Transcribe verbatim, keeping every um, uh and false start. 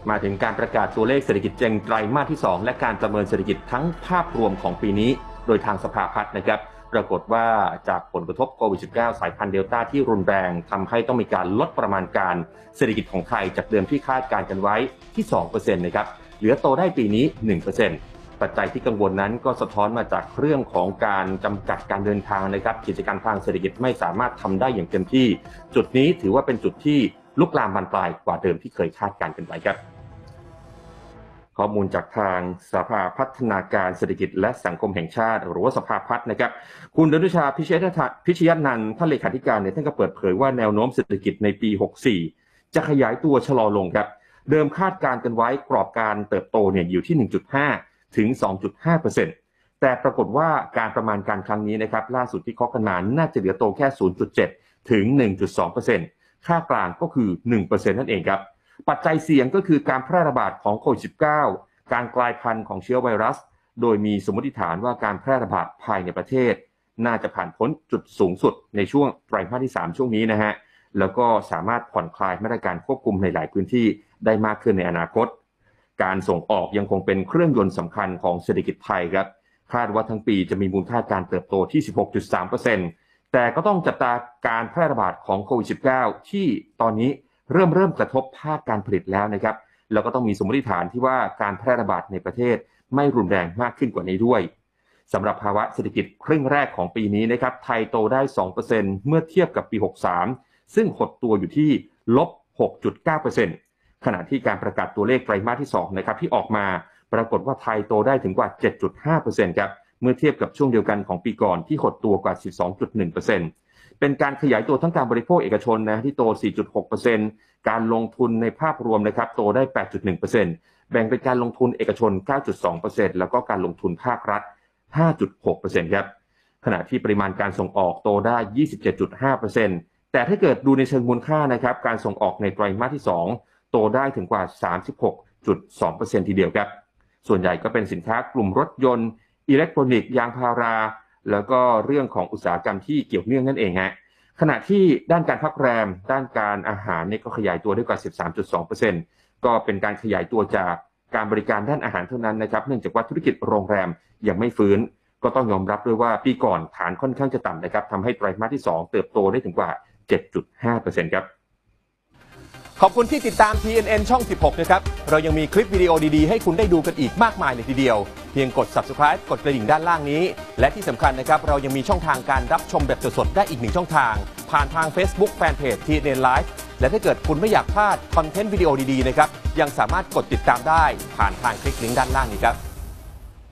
มาถึงการประกาศตัวเลขเศรษฐกิจเจงไตรมาสที่สองและการประเมินเศรษฐกิจทั้งภาพรวมของปีนี้โดยทางสภาพัฒน์นะครับปรากฏว่าจากผลกระทบโควิด สิบเก้า สายพันธุ์เดลต้าที่รุนแรงทำให้ต้องมีการลดประมาณการเศรษฐกิจของไทยจากเดิมที่คาดการณ์กันไว้ที่ สองเปอร์เซ็นต์ นะครับเหลือโตได้ปีนี้ หนึ่งเปอร์เซ็นต์ ปัจจัยที่กังวลนั้นก็สะท้อนมาจากเรื่องของการจำกัดการเดินทางนะครับกิจการทางเศรษฐกิจไม่สามารถทำได้อย่างเต็มที่จุดนี้ถือว่าเป็นจุดที่ลุกลามบานปลายกว่าเดิมที่เคยคาดการณ์กันไว้ครับข้อมูลจากทางสภาพัฒนาการเศรษฐกิจและสังคมแห่งชาติหรือว่าสภาพัฒน์นะครับคุณดนุชาพิชยพิชยนันท์ท่านเลขาธิการเนี่ยท่านก็เปิดเผยว่าแนวโน้มเศรษฐกิจในปีหกสิบสี่จะขยายตัวชะลอลงครับเดิมคาดการณ์กันไว้กรอบการเติบโตเนี่ยอยู่ที่ หนึ่งจุดห้า ถึง สองจุดห้าเปอร์เซ็นต์ แต่ปรากฏว่าการประมาณการครั้งนี้นะครับล่าสุดที่เคาะกันมาน่าจะเหลือโตแค่ ศูนย์จุดเจ็ด ถึง หนึ่งจุดสองเปอร์เซ็นต์ ค่ากลางก็คือ หนึ่งเปอร์เซ็นต์ นั่นเองครับปัจจัยเสี่ยงก็คือการแพร่ระบาดของโควิด สิบเก้า การกลายพันธุ์ของเชื้อไวรัสโดยมีสมมติฐานว่าการแพร่ระบาดภายในประเทศน่าจะผ่านพ้นจุดสูงสุดในช่วงไตรมาสที่สามช่วงนี้นะฮะแล้วก็สามารถผ่อนคลายมาตรการควบคุมในหลายพื้นที่ได้มากขึ้นในอนาคตการส่งออกยังคงเป็นเครื่องยนต์สำคัญของเศรษฐกิจไทยครับคาดว่าทั้งปีจะมีมูลค่าการเติบโตที่ สิบหกจุดสามเปอร์เซ็นต์ แต่ก็ต้องจับตาการแพร่ระบาดของโควิด สิบเก้า ที่ตอนนี้เริ่มเริ่มกระทบภาคการผลิตแล้วนะครับแล้วก็ต้องมีสมมติฐานที่ว่าการแพร่ระบาดในประเทศไม่รุนแรงมากขึ้นกว่านี้ด้วยสำหรับภาวะเศรษฐกิจครึ่งแรกของปีนี้นะครับไทยโตได้ สองเปอร์เซ็นต์ เมื่อเทียบกับปีหกสิบสามซึ่งหดตัวอยู่ที่ ลบหกจุดเก้าเปอร์เซ็นต์ ขณะที่การประกาศตัวเลขไตรมาสที่สองนะครับที่ออกมาปรากฏว่าไทยโตได้ถึงกว่า เจ็ดจุดห้าเปอร์เซ็นต์ ครับเมื่อเทียบกับช่วงเดียวกันของปีก่อนที่หดตัวกว่า สิบสองจุดหนึ่งเปอร์เซ็นต์ เป็นการขยายตัวทั้งการบริโภคเอกชนนะที่โต สี่จุดหกเปอร์เซ็นต์ การลงทุนในภาพรวมนะครับโตได้ แปดจุดหนึ่งเปอร์เซ็นต์ แบ่งเป็นการลงทุนเอกชน เก้าจุดสองเปอร์เซ็นต์ แล้วก็การลงทุนภาครัฐ ห้าจุดหกเปอร์เซ็นต์ ครับขณะที่ปริมาณการส่งออกโตได้ ยี่สิบเจ็ดจุดห้าเปอร์เซ็นต์ แต่ถ้าเกิดดูในเชิงมูลค่านะครับการส่งออกในไตรมาสที่สองโตได้ถึงกว่า สามสิบหกจุดสองเปอร์เซ็นต์ ทีเดียวครับส่วนใหญ่ก็เป็นสินค้ากลุ่มรถยนต์อิเล็กทรอนิกส์ยางพาราแล้วก็เรื่องของอุตสาหกรรมที่เกี่ยวเนื่องนั่นเองฮะขณะที่ด้านการพักแรมด้านการอาหารเนี่ยก็ขยายตัวได้กว่า สิบสามจุดสองเปอร์เซ็นต์ ก็เป็นการขยายตัวจากการบริการด้านอาหารเท่านั้นนะครับเนื่องจากว่าธุรกิจโรงแรมยังไม่ฟื้นก็ต้องยอมรับด้วยว่าปีก่อนฐานค่อนข้างจะต่ำนะครับทำให้ไตรมาสที่สองเติบโตได้ถึงกว่า เจ็ดจุดห้าเปอร์เซ็นต์ ครับขอบคุณที่ติดตาม ที เอ็น เอ็น ช่อง สิบหก นะครับเรายังมีคลิปวิดีโอดีๆให้คุณได้ดูกันอีกมากมายเลยทีเดียวเพียงกด Subscribe กดกระดิ่งด้านล่างนี้และที่สำคัญนะครับเรายังมีช่องทางการรับชมแบบสดๆได้อีกหนึ่งช่องทางผ่านทาง Facebook Fanpage ที เอ็น เอ็น Live และถ้าเกิดคุณไม่อยากพลาดคอนเทนต์วิดีโอดีๆนะครับยังสามารถกดติดตามได้ผ่านทางคลิกลิงก์ด้านล่างนี้ครับ